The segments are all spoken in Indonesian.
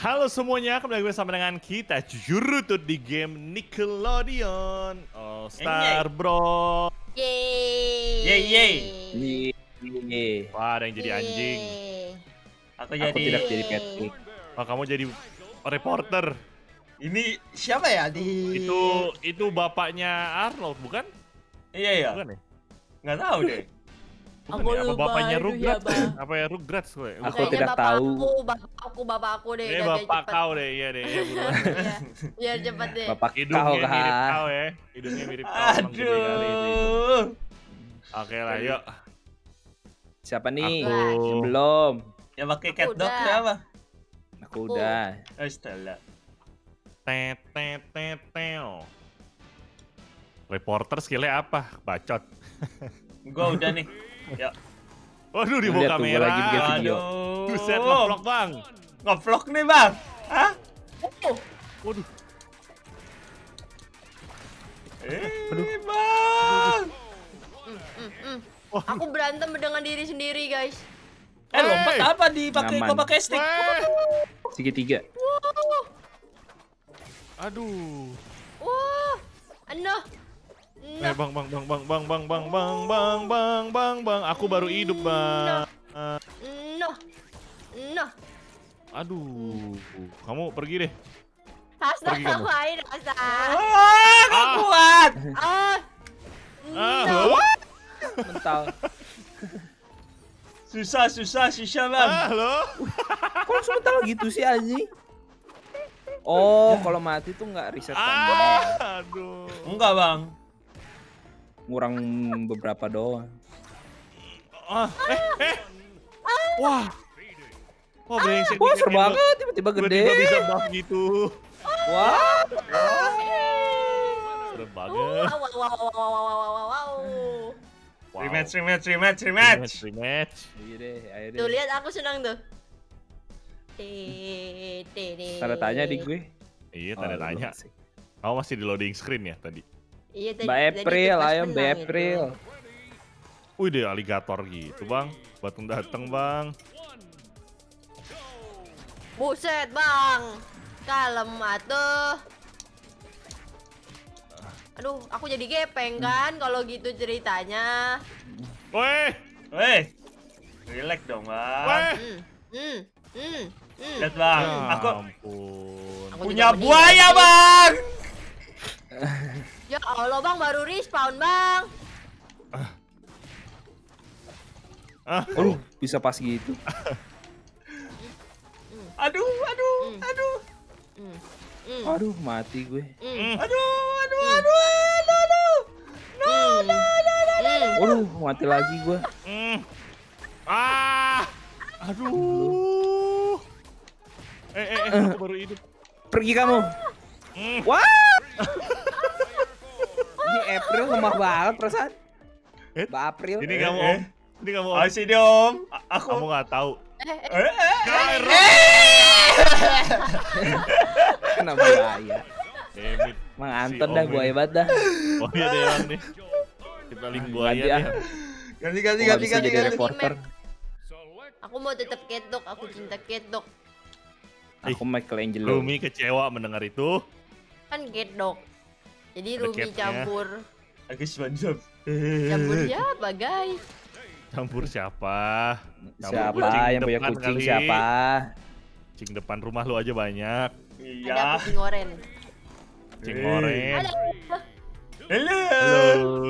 Halo semuanya, kembali bersama dengan kita Jurutut di game Nickelodeon All Star Bro. Yeay. Yeay. Wah, ada yang jadi anjing. Aku tidak jadi Patrick. Wah, kamu jadi reporter. Ini siapa ya di? Itu bapaknya Arnold, bukan? Iya. Bukan ya? Nggak tahu deh. Bukan ya? Apa bapaknya Rugrats? Apa ya Rugrats gue? Aku tidak tahu. Bapak aku deh. Ini bapak kau deh, iya deh. Iya, biar cepet deh. Bapak hidungnya kau mirip kan. kau ya. Hidungnya mirip kau. Emang gede kali itu. Oke lah, yuk. Siapa nih? Aku. Yang belum. Yang pakai Aku cat dog udah. siapa? Aku udah. Astaga. Tet. Reporter skillnya apa? Bacot. Gua udah nih. Ya. Waduh, di bawah Lihat tuh, gua kamera. lagi bikin video. Buset, ngevlog bang. Ngevlog nih bang. Hah? Waduh. Bang. Aku berantem dengan diri sendiri, guys. Lompat apa dipakai? Nyaman. Gua pakai stick. Segitiga. Aduh. Wah, Anoh. Bang. Aku baru hidup, bang. Noh. Aduh. Kamu pergi deh. Hasta Pergi kamu. ngapain, Hasta? Gak kuat. Noh. Mental. Susah bang. Halo. Kok langsung mental gitu sih anjing? Oh, kalau mati tuh nggak reset tambah. Aduh. Enggak bang. Ngurang beberapa doang. Wah. Wah, brengsek. Wah, seru banget, tiba-tiba gede. Tiba-tiba bisa buff gitu. Wah. Serem banget. Wow. Wow. Rematch. Rematch. Iya deh, ayo deh. Tuh lihat aku senang tuh. Tanda tanya di gue. Iya, tanda Oh, tanya. belum sih. Kamu masih di loading screen ya tadi? Iya tadi. Mbak April, ayo Mbak April. Wih, deh aligator gitu, bang. Dateng, bang. Buset, Bang. Kalem atuh. Aduh, aku jadi gepeng kan kalau gitu ceritanya. Weh. Relax dong bang. Weh. Lihat bang. Ya Aku ampun. Aku punya juga buaya meninggal. bang. Ya Allah, Bang, baru respawn, Bang. Aduh, bisa pas gitu. Aduh. Aduh, mati gue. Aduh, mati lagi gue. Aduh. Aku baru hidup. Pergi kamu. Wah. Ini April lemah banget perasaan. Mbak April. Ini kamu, Om. Ini kamu, Om. Ayo sini om. Aku. Kamu nggak tahu. Kena buaya. Demit. Mang Si Anton Om dah ini. buaya banget dah. Oh iya deh, Bang nih. Kita link buaya Ganti ah. nih. Ganti. Gua nggak bisa jadi reporter. Aku mau tetap ketok, aku cinta ketok. Aku Michelangelo. Rumi kecewa mendengar itu. Kan ketok. Jadi Ada Ruby capnya. campur. Aku SpongeBob. Campur siapa, guys? Campur siapa? Siapa kucing yang punya depan kucing kali. siapa? Kucing depan rumah lu aja banyak. Ada Iya. kucing oren. Kucing oren. Ada. Halo. Halo.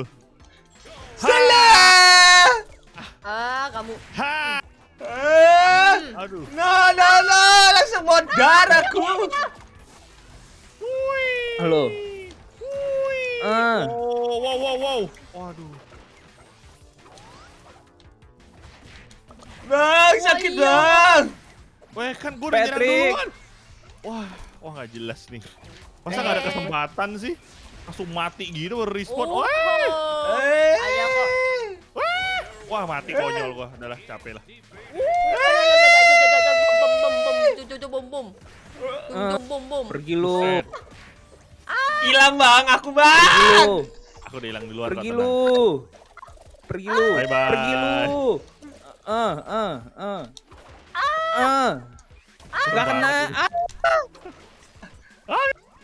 Salah. Kamu. Ha. Aduh. No, langsung modar aku. Halo. Oh, wow. Waduh. Bang, sakit iya. bang. Weh, kan gue udah nyerang Patrick. duluan. Wah nggak jelas nih. Masa nggak ada kesempatan sih? Langsung mati gitu baru respawn. Oh. Eh. Ayo kok. Wah mati konyol gua. Adalah capek lah. Bum. Pergi lu. Buset. Hilang bang, aku Pergi bang. lu. Aku udah hilang di luar. Pergi kok, tenang. lu. Pergi lu. Bye bye. Pergi lu. Nggak kena. Ah.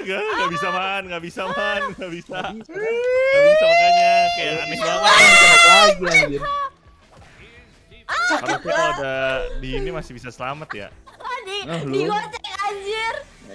Gak bisa man, gak bisa man, gak bisa. Gak bisa makanya, kayak aneh banget. Lagi anjir. Harusnya kalau ada di ini masih bisa selamat ya. Digocek anjir.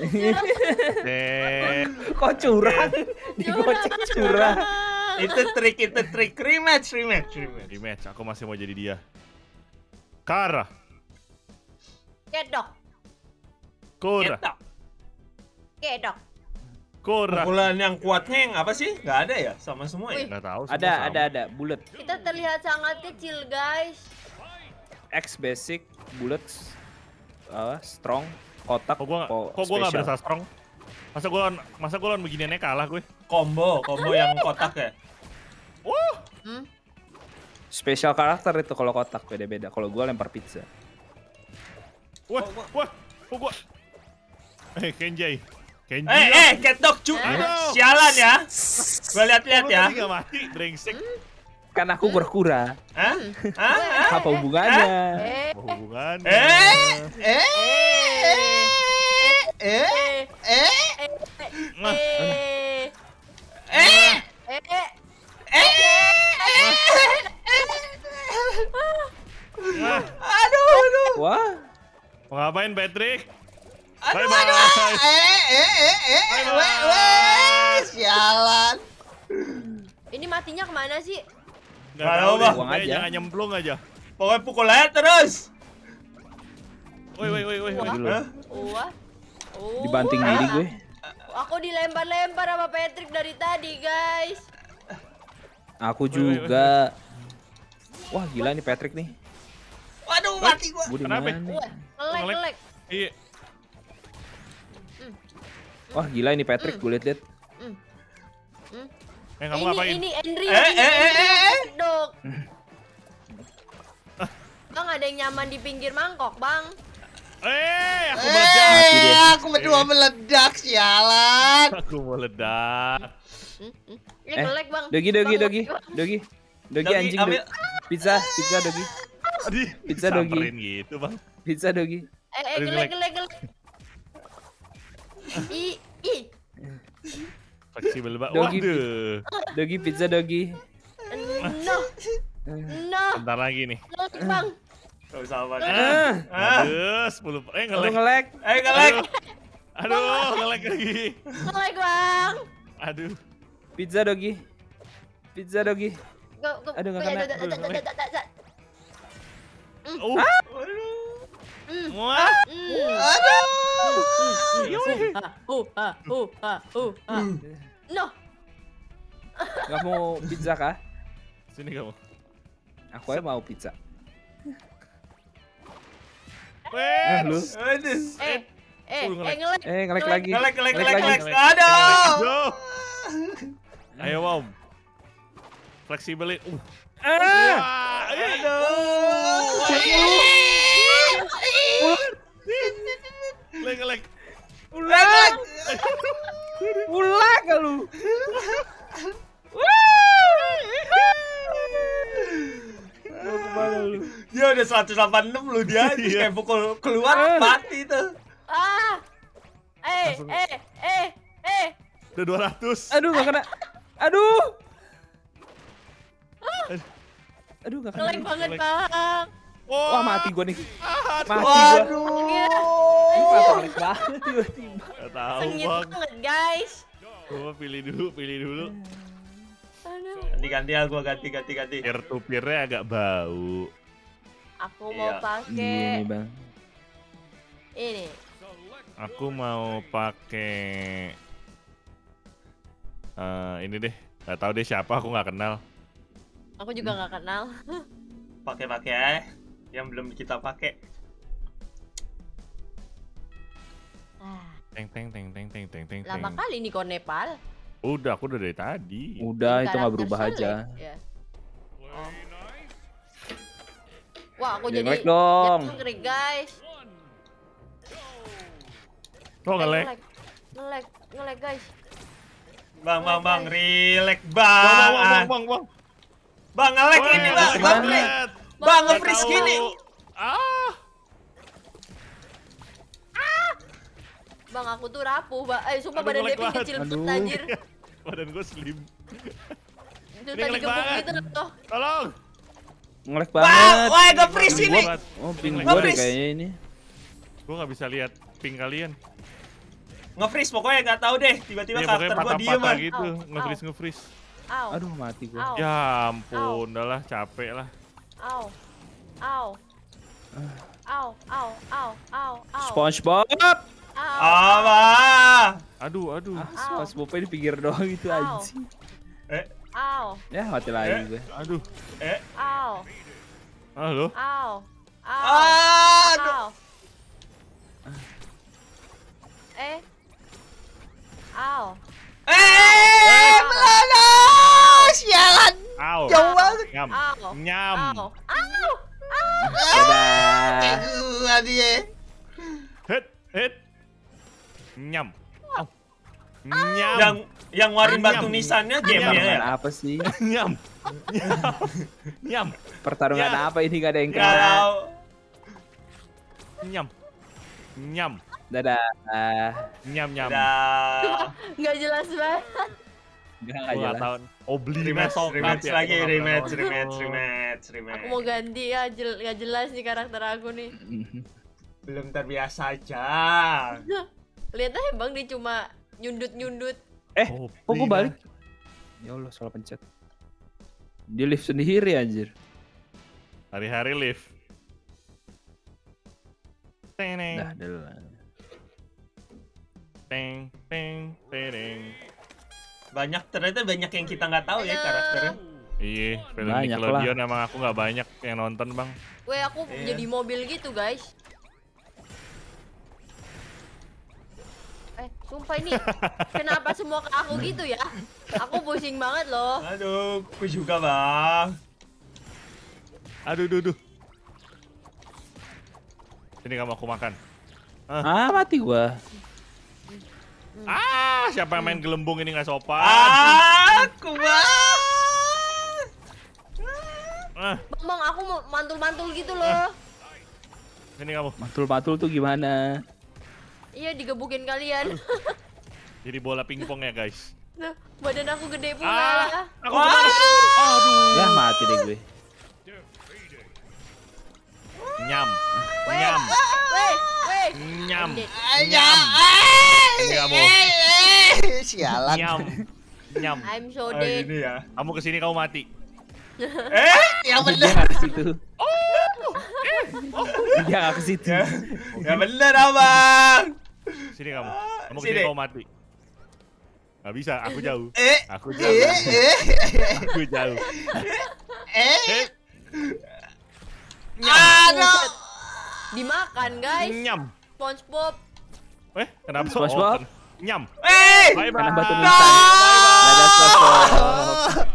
Kok curang? Digocek curang. Itu trik. Rematch. Rematch, aku masih mau jadi dia. Kara, Kedok. Kora, Ketok. Kedok. Kora. Pukulan yang kuatnya yang apa sih? Gak ada ya? Sama semua ya? Nggak tahu. semua sama. Ada bulat. Kita terlihat sangat kecil, guys. X basic, bulat, strong, kotak. Kok gua nggak special. berasa strong? Masa gua lawan beginiannya kalah gue? Combo yang kotak ya? Special karakter itu kalau kotak beda-beda. Kalau gua lempar pizza. Wah, kok gua? Kenji. Ketok cu. Aduh. Sialan ya. Gua lihat-lihat Kok lu ya. tadi nggak mati, brengsek. Kan aku berkura. Hah? Apa hubungannya? Apa hubungannya? Aduh. Wah, Mau ngapain, Patrick? Aduh. Bye-bye. Sialan. Ini matinya kemana sih? Nggak Nggak tahu tahu, deh, Bang. pokoknya Aja. jangan nyemplung aja. Pokoknya pukul aja terus. Woi. dulu. Hah? Wah. Dibanting diri gue. Aku dilempar-lempar sama Patrick dari tadi, guys. Aku juga. Wah, gila nih Patrick nih. Waduh, mati gua. Gue di Kenapa? mana? Wah, ngelek. Iya. Wah, gila ini Patrick, gue liat-liat. Kamu ngapain? Ini Henry. Dok. Bang, ada yang nyaman di pinggir mangkok, Bang. Aku meledak. Aku berdua meledak, sialan. Aku meledak. Ngelek, Bang. Dogi anjing ambil. Dogi. Pizza Dogi. Aduh, Pizza Dogi. disamperin gitu, Bang. Pizza Dogi. Aduh, Ngelek. Fleksibel banget. Dogi. Waduh. Dogi pizza Dogi. No. Bentar lagi nih. Ngelek, Bang. Gak usah apa. Aduh, 10. Aduh Ngelek. ngelek. Ngelek. Aduh, ngelek lagi. Ngelek, Bang. Aduh. Pizza Dogi. Aduh, nggak kena. Wah. No. Nggak mau pizza kah? Sini kamu. Aku aja mau pizza. Wes. Lu. Aduh. Ngelek. Ngelek lagi. Ngelek. Aduh. Aduh. Ayo, Om. Fleksibelin. Ah! Ngelek. Ulah gak lu? Mau kemana lu? Dia udah 186 lu dia kayak pukul keluar mati tuh. Udah 200. Aduh gak kena. Aduh gak kena. Ngelek banget, Bang. Wah mati gua nih. Mati Waduh. gua. Ngelek banget tiba-tiba. Gak tahu, Sengit Bang. banget, guys. Coba pilih dulu. Aduh. Ganti ya, gua ganti. Peer to peer-nya agak bau. Aku mau Iya. pakai Gini bang. ini. Aku mau pakai ini deh. Gak tahu deh siapa, aku nggak kenal. Aku juga nggak kenal. Pakai aja yang belum kita pakai. Teng. Lama kali nih kok Nepal. Udah, aku udah dari tadi. Udah itu nggak Karakter berubah select, aja. ya. Wah, aku Jangan jadi ngelek dong. ngeri, guys. Oh, ngelek. Ngelek, guys. Bang, relax, Bang. Bang. Bang, ngelek Woi, ini, Bang. gimana? ngelek. Bang, Nggak nge-freeze tahu. gini. Bang, aku tuh rapuh, Bang. Sumpah Aduh, badan ngelag Devin banget. kecil Aduh. banget anjir. Badan gue slim. Itu Ini tadi ngelag gebuk banget. gitu loh. Tolong. Ngelek Wah, banget. wah, nge-freeze ini. Oh, ping Ngelag gua deh banget. kayaknya ini. Gue nggak bisa lihat ping kalian. Nge-freeze pokoknya nggak tahu deh. Tiba-tiba Iya, pokoknya karakter gua diem patah-patah man. gitu, Au, nge-freeze. Au. Aduh, mati gua. Au. Ya ampun, udahlah capek lah. Au. Au. Au, au, au, au, au. SpongeBob. Au. Apa? Aduh. SpongeBobnya di pinggir doang itu Au. anjing. Au. Ya, mati lagi gue. Aduh. Au. Halo. Au. Au. Aduh. Au. Au. Melana, sialan. Au. Jauh banget. Nyam. Au. Nyam. Au. Au. Dadah. Gua dia. Hit. Nyam. Au. Nyam. Yang warin Nyam. batu nisannya gamenya Pertarungan ya. apa sih? Nyam. Nyam. Pertarungan Ya. apa ini gak ada yang Nggak kena? tahu. Nyam. Nyam. Dadah. Nyam. Dah. Nggak jelas banget. Enggak Gua nggak jelas. tahu. Oblina Rematch sokap ya. lagi, Gua nggak tahu. rematch. Aku mau ganti ya, nggak jelas nih karakter aku nih. Belum terbiasa aja. Lihat aja Bang, dia cuma nyundut. Oh, Kok gue balik? Ya Allah, salah pencet. Dia lift sendiri anjir. Hari-hari live. Teneng. Dah, dah. Teng. Ternyata banyak yang kita nggak tahu ya karakternya. Iya, film Banyak Nickelodeon emang aku nggak banyak yang nonton bang. Weh, aku Iya. jadi mobil gitu guys. Sumpah ini kenapa semua ke aku gitu ya? Aku pusing banget loh. Aduh, aku juga bang. Aduh. Sini kamu aku makan. Mati gua. Siapa yang main gelembung ini nggak sopan? Aku bang. Bang, aku mau mantul-mantul gitu loh. Sini kamu. Matul-matul tuh gimana? Iya, digebukin kalian. Jadi bola pingpong ya guys. Nah, badan aku gede pula. Aku kemana? Aduh. Ya mati deh gue. Nyam. Weh, Nyam. weh. Nyam. Ended. Nyam. Ini kamu. Sialan. Nyam. I'm so Oh, dead. ini ya. Kamu kesini kamu mati. Yang Dia bener. nggak ke situ. Dia nggak ke situ. Yang bener abang. Sini kamu. Kamu Sini. kesini kamu mati. Gak bisa, aku jauh. Aku jauh. Aku jauh. Aduh. Dimakan guys. Nyam. SpongeBob. Kenapa? SpongeBob? Nyam. Bye Bye Karena batu bye. nisan. Dadah SpongeBob.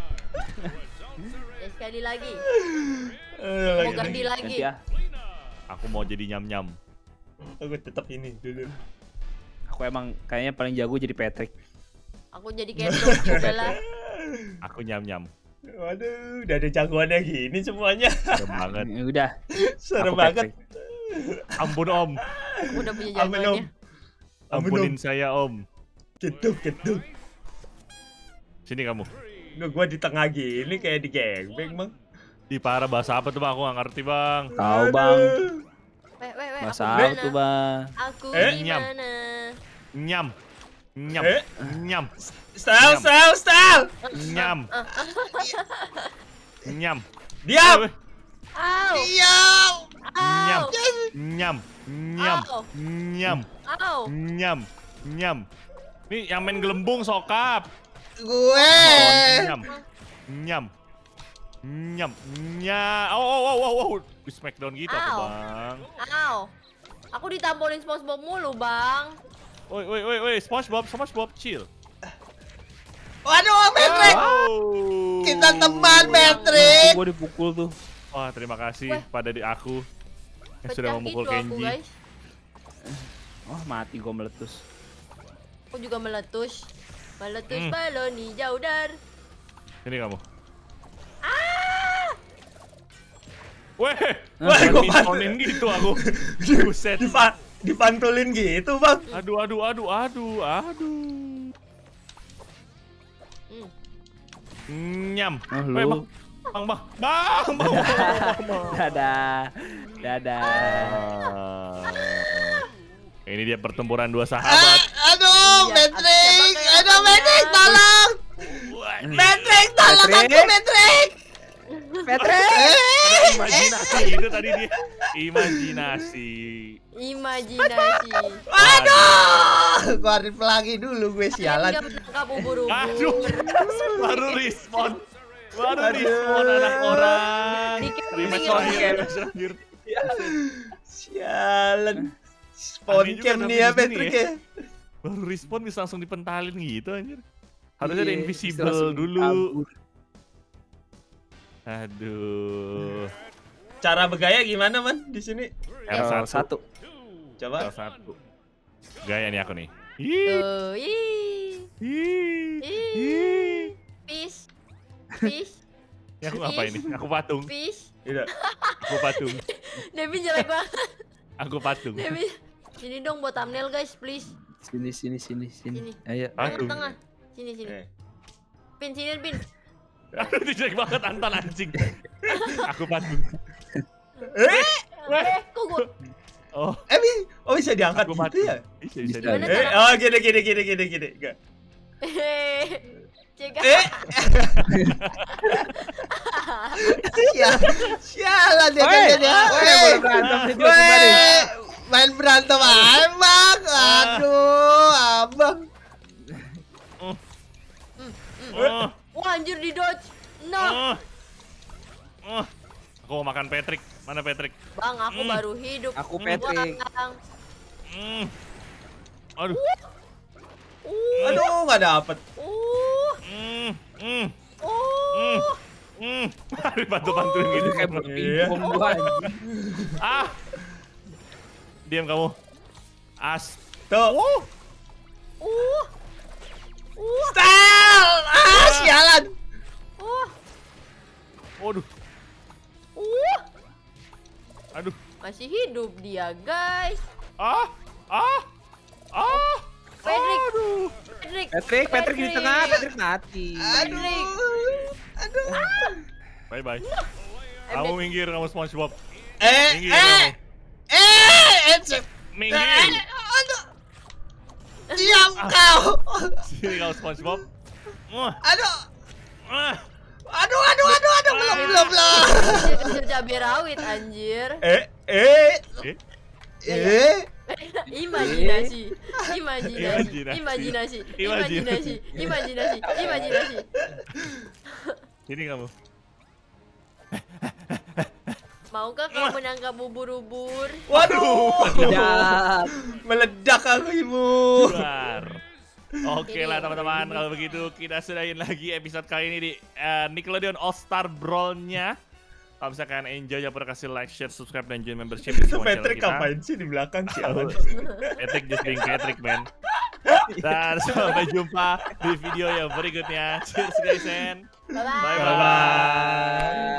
Ya, sekali lagi. Aduh, Mau ganti lagi. Ganti ya. Aku mau jadi nyam-nyam. Aku tetap ini dulu. Aku emang kayaknya paling jago jadi Patrick. Aku jadi Kendall juga lah. Aku nyam-nyam. Waduh, udah ada jagoannya gini semuanya. Serem banget. Ya udah. Serem Aku banget. Patrick. Ampun om. Aku udah punya Amin om. jagoannya. Ampunin saya om. Geduk. Sini kamu. Duh, gua di tengah gini kayak di gangbang bang. Di parah bahasa apa tuh bang? Aku gak ngerti bang. Tahu bang. Weh, Masa aku apa di tuh mana? bang? Aku di Nyam. mana? Nyam. Nyam. Eh? Nyam. Style. Nyam. Nyam. Diam. Au! Diam. Nyam. Au! Nyam. Nyam. Au! Nyam. Au! Nyam. Nyam. Nih yang main gelembung sokap. Gue. Nyam. Nyam. Nyam. Nyam. Oh. Di smackdown gitu aku Au. bang. Au! Aku ditampolin SpongeBob mulu, Bang. Woi, SpongeBob, chill. Waduh, Patrick. Wow. Kita teman, Patrick. Gue dipukul tuh. Wah, terima kasih Weh. pada aku yang sudah Pecah memukul gitu aku, Kenji. guys. Oh mati gue meletus. Aku juga meletus. Meletus balon hijau dar. Ini kamu. Weh, Wah, gua misonin gitu aku. Buset. dipantulin gitu, Bang. Aduh. Nyam. Oh, Weh, lu. Bang. Dadah. Ini dia pertempuran dua sahabat. Aduh, Iya, Patrick. siapa Aduh, kayak Patrick, temannya? tolong. Patrick, tolong Patrick. aku, Patrick. Patrick. Imajinasi itu tadi dia. Imajinasi. Aduh, gua harus pelangi dulu gue sialan. Dia menangkap ubur-ubur. Aduh. Baru respon. Aduh. Anak orang. Dikit Rematch pingin. terakhir. Sialan. Aneh juga Sponcam tapi nih ya, di sini Patrick ya. ya. Baru respon bisa langsung dipentalin gitu anjir. Harusnya ada Iya, invisible langsung dulu. kabur. Aduh. Cara bergaya gimana, Man, di sini? L1. Coba. L1. Gaya nih aku nih. Ih. Tuh, ih. Ih. Fish. Ini aku ngapain nih? Aku patung. Fish. Tidak. Aku patung. Devin jelek banget. Aku patung. Devin. Sini dong buat thumbnail guys, please. Sini. Sini. Ayo. Aduh. Tengah. Sini. Eh. Pin, sini Pin. Aduh, ini jelek banget Anton anjing. Aku patung. Kok gua Oh, Bisa diangkat aku gitu patung. ya? Bisa Gimana diangkat. cara- Oh, gini. Enggak. Cegah. Sialan dia Woi, kan dia. boleh berantem nih tiba-tiba nih. Main berantem abang. Aduh, abang. Oh, Wah, anjir di dodge. No. Aku mau makan Patrick. Mana Patrick? Bang, aku baru hidup. Aku Patrick. Bang. Aduh. Aduh, enggak dapet. Bantu-bantuin gitu. Kayak Iya. berpingpong gua anjing. Ah. Diam kamu. As. Tuh. Style. Sialan. Waduh. Aduh. Masih hidup dia, guys. Patrick. Aduh. Patrick di tengah, Patrick mati. Patrick. Bye bye. Kamu minggir kamu SpongeBob. Minggir Eh. kamu. Minggir. Aduh. Diam kau. Sini kamu SpongeBob. Aduh. Ah. Belum. Dia kecil cabai rawit, anjir. Imajinasi. Sini kamu. Maukah kamu menangkap ubur-ubur? Waduh. Tidak. Meledak aku, Ibu. Keluar. Oke lah teman-teman, kalau begitu kita sudahin lagi episode kali ini di Nickelodeon All Star Brawl-nya. Kalau misalkan enjoy, jangan lupa kasih like, share, subscribe, dan join membership di Itu semua channel Patrick kita. ngapain sih di belakang sialan? Patrick just being Patrick, man. Dan sampai jumpa di video yang berikutnya. Cheers guys, and Bye-bye. bye-bye.